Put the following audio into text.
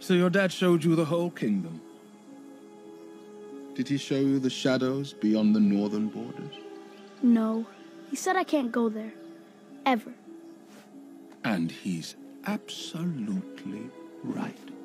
So your dad showed you the whole kingdom? Did he show you the shadows beyond the northern borders? No. He said I can't go there. Ever. And he's absolutely right.